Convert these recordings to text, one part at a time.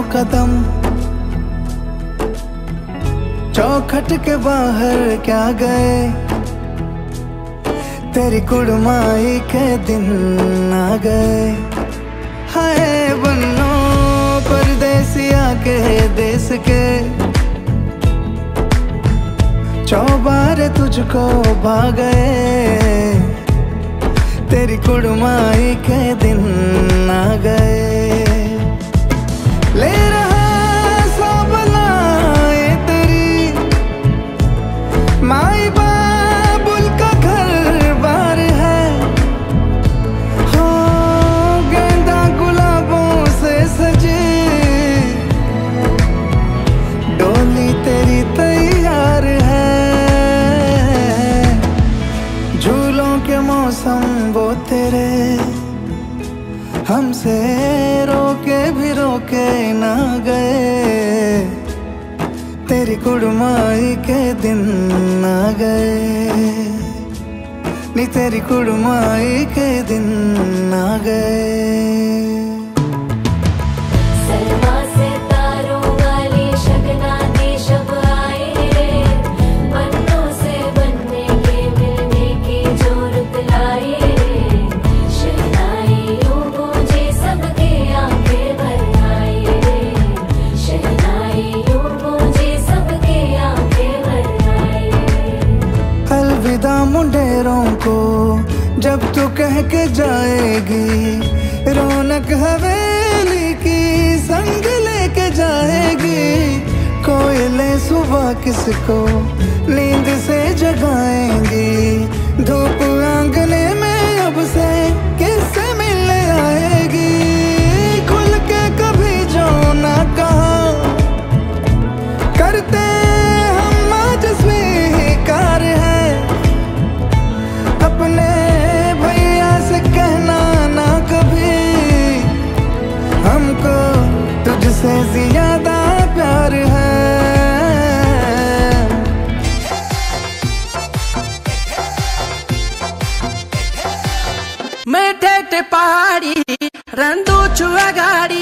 कदम, चौखट के बाहर क्या गए, तेरी कुड़माई के दिन आ गए। हाय बन्नो परदेसिया के देश के, चौबारे तुझको भा गए, तेरी कुड़माई के दिन आ गए। ले रहा सब लाए तेरी माई बाबुल का घर बार है, हो गेंदा गुलाबों से सजी डोली तेरी तैयार है। झूलों के मौसम वो तेरे, हमसे रोके भी रोके ना गए, तेरी कुड़माई के दिन आ गए, नी तेरी कुड़माई के दिन आ गए। अलविदा मुंडेरों को जब तू कह के जाएगी, रौनक हवेली की संग लेके जाएगी। कोयले सुबह किसको नींद से जगाएंगी, धूप आंगने में अब से किससे मिलने आएगी। खुल के कभी जो ना कहा करते हम आज स्वीकार है, अपने भैया से कहना ना कभी, हमको तुझसे ज्यादा प्यार है। मैं ठेठ पहाड़ी रंदू छुआ गाड़ी,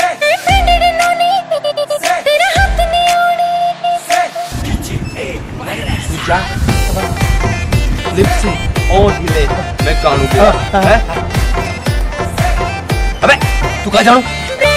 लिप्सी और हिले मैं कानू पे है। अबे तू कहाँ जाऊँ?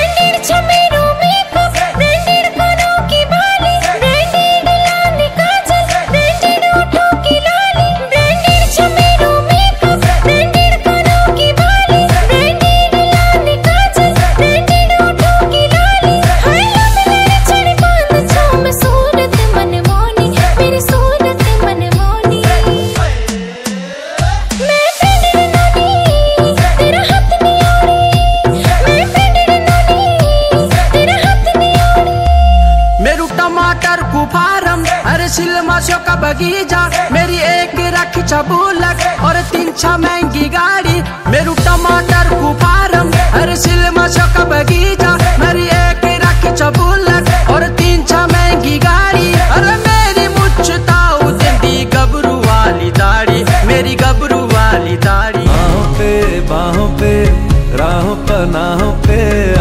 टमाटर को फारम अरे सिलमाशो का बगीचा, मेरी एक रखी छबूलक और 3 महंगी गाड़ी। मेरू टमाटर को फारम अरे सिलमाशो का बगीचा, मेरी एक रखी छबूलक और 3 महंगी गाड़ी। अरे मेरी मुच्छताऊ दिंदी गबरू वाली दाढ़ी, मेरी गबरू वाली दाढ़ी। बाहों पे राहों पनाहों पे